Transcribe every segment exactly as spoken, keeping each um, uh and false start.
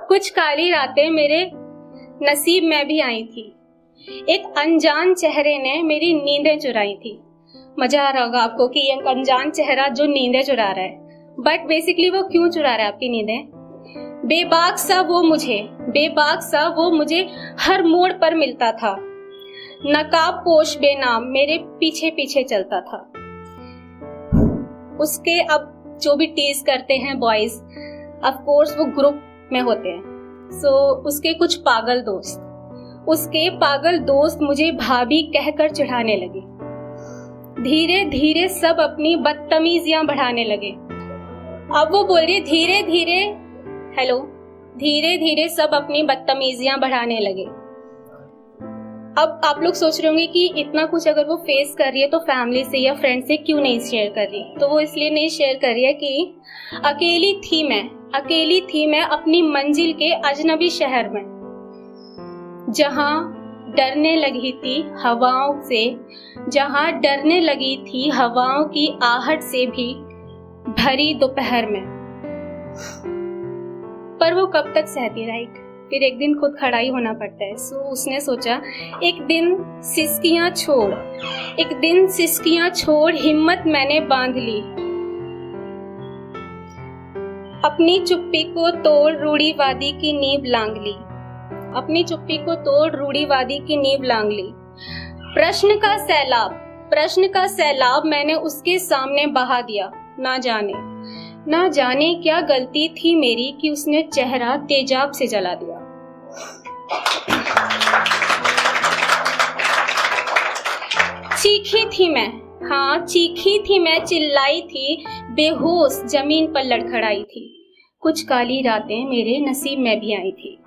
कुछ काली रातें मेरे नसीब में भी आई थी। एक अनजान चेहरे ने मेरी नींदें चुराई थी। मजा आ रहा होगा आपको कि एक अनजान चेहरा जो नींदें चुरा रहा है, बट बेसिकली वो क्यों चुरा रहा है आपकी नींदें? बेबाक सा वो मुझे बेबाक सा वो मुझे हर मोड़ पर मिलता था। नकाब पोश बेनाम मेरे पीछे पीछे चलता था। उसके अब जो भी टीज करते हैं बॉयज, ऑफ कोर्स वो ग्रुप में होते हैं। सो so, उसके कुछ पागल दोस्त उसके पागल दोस्त मुझे भाभी कहकर चिढ़ाने लगे। धीरे धीरे सब अपनी बदतमीजियां बढ़ाने लगे। अब वो बोल रही धीरे धीरे हेलो धीरे धीरे सब अपनी बदतमीजियां बढ़ाने लगे। अब आप लोग सोच रहे होंगे कि इतना कुछ अगर वो फेस कर रही है तो फैमिली से या फ्रेंड से क्यों नहीं शेयर कर रही? तो वो इसलिए नहीं शेयर कर रही है कि अकेली थी मैं अकेली थी मैं अपनी मंजिल के अजनबी शहर में, जहां डरने लगी थी हवाओं से जहां डरने लगी थी हवाओं की आहट से भी भरी दोपहर में। पर वो कब तक सहती, राइट? फिर एक दिन खुद खड़ा ही होना पड़ता है। सो उसने सोचा एक दिन सिसकियां छोड़ एक दिन सिसकियां छोड़ हिम्मत मैंने बांध ली। अपनी चुप्पी को तोड़ रूढ़ीवादी की नींव लांग ली अपनी चुप्पी को तोड़ रूढ़ीवादी की नींव लांग ली। प्रश्न का सैलाब प्रश्न का सैलाब मैंने उसके सामने बहा दिया। ना जाने ना जाने क्या गलती थी मेरी कि उसने चेहरा तेजाब से जला दिया। चीखी थी मैं हाँ चीखी थी मैं चिल्लाई थी, बेहोश जमीन पर लड़खड़ाई थी। कुछ काली रातें मेरे नसीब में भी आई थी।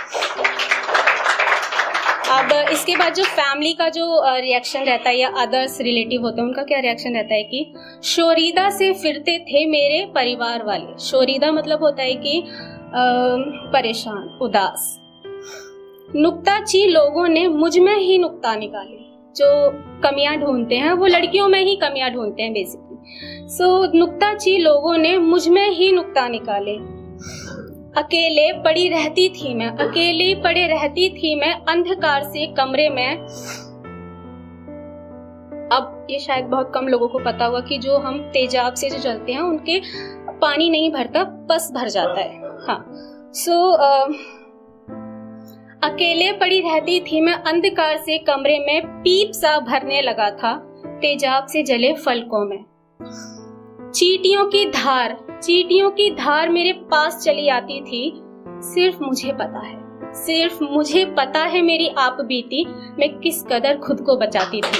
अब इसके बाद जो फैमिली का जो रिएक्शन रहता है या अदर्स रिलेटिव होते हैं उनका क्या रिएक्शन रहता है कि शोरीदा से फिरते थे मेरे परिवार वाले। शोरीदा मतलब होता है कि परेशान उदास। नुक्ताची लोगों ने मुझ में ही नुक्ता निकाले। जो कमियां ढूंढते हैं वो लड़कियों में ही कमियां ढूंढते हैं बेसिकली। सो so, नुक्ताची लोगों ने मुझ में ही नुक्ता निकाले। अकेले पड़ी रहती थी मैं अकेले पड़े रहती थी मैं अंधकार से कमरे में। अब ये शायद बहुत कम लोगों को पता होगा कि जो हम तेजाब से जो चलते हैं उनके पानी नहीं भरता, पस भर जाता है। हाँ सो so, अकेले पड़ी रहती थी मैं अंधकार से कमरे में, पीप सा भरने लगा था तेजाब से जले फलकों में। चींटियों की धार चींटियों की धार मेरे पास चली आती थी। सिर्फ मुझे पता है सिर्फ मुझे पता है मेरी आप बीती मैं किस कदर खुद को बचाती थी।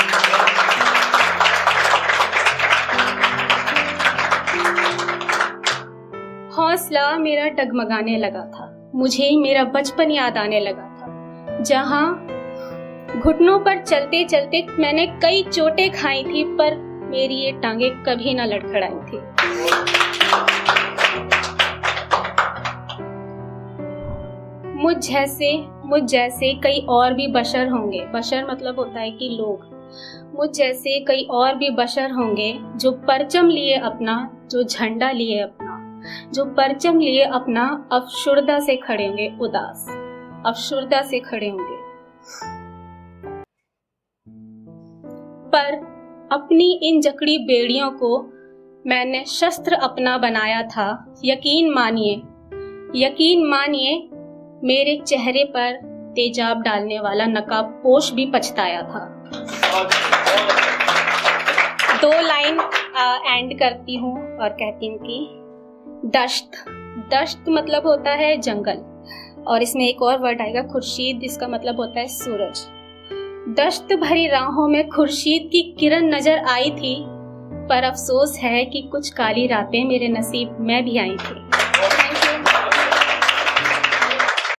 हौसला मेरा डगमगाने लगा था। मुझे मेरा बचपन याद आने लगा था, जहां घुटनों पर चलते चलते मैंने कई चोटें खाई थी, पर मेरी ये टांगे कभी ना लड़खड़ाई थी। मुझ जैसे मुझ जैसे कई और भी बशर होंगे। बशर मतलब होता है कि लोग। मुझ जैसे कई और भी बशर होंगे जो परचम लिए अपना जो झंडा लिए अपना जो परचम लिए अपना अफशुर्दा से खड़े होंगे, उदास अफशुर्दा से खड़े होंगे। पर अपनी इन जकड़ी बेड़ियों को मैंने शस्त्र अपना बनाया था। यकीन मानिए यकीन मानिए मेरे चेहरे पर तेजाब डालने वाला नकाब पोश भी पछताया था। दो लाइन एंड करती हूँ और कहती हूँ कि दश्त दश्त मतलब होता है जंगल, और इसमें एक और वर्ड आएगा खुर्शीद, जिसका मतलब होता है सूरज। दश्त भरी राहों में खुर्शीद की किरण नजर आई थी, पर अफसोस है कि कुछ काली रातें मेरे नसीब में भी आई थी।